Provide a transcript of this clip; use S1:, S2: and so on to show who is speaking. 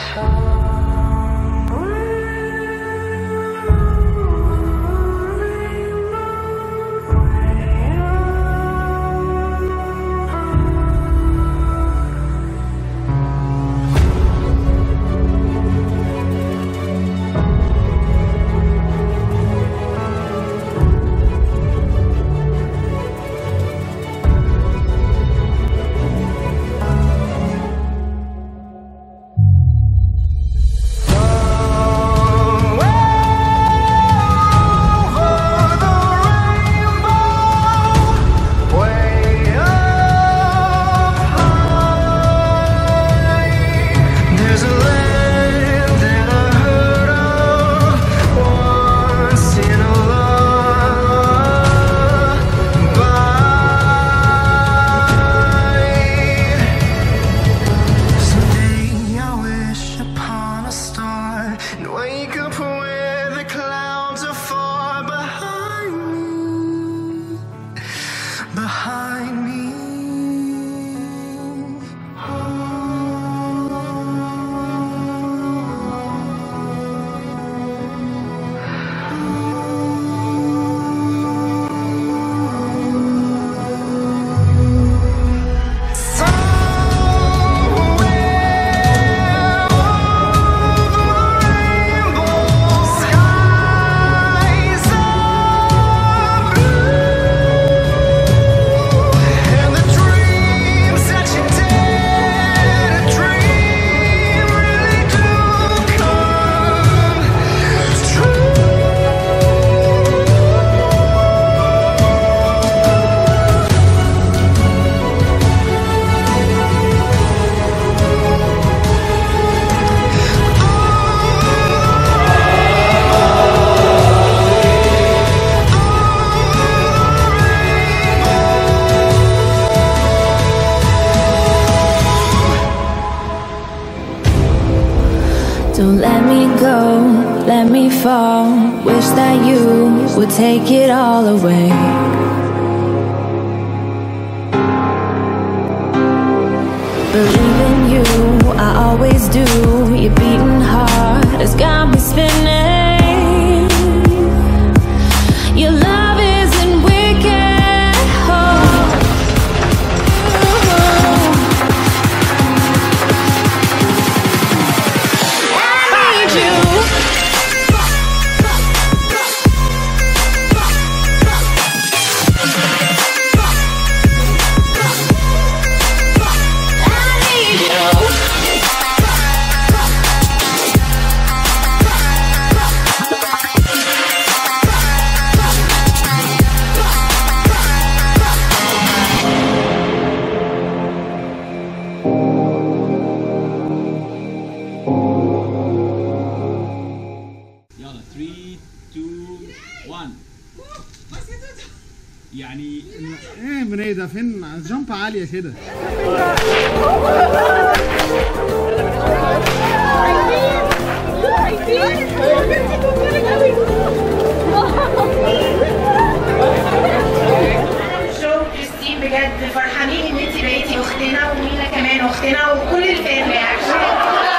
S1: Don't let me go, let me fall. Wish that you would take it all away. Believe in you, I always do. Your beating heart has got me spinning. Your love isn't wicked, oh. I need you.
S2: يلا 3 2 1 يعني
S3: ايه منيه ده فين جامب عاليه كده.
S4: شو كريستين بجد فرحانين ان انتي بقيتي اختنا ومينا كمان اختنا وكل الفان رياكشن.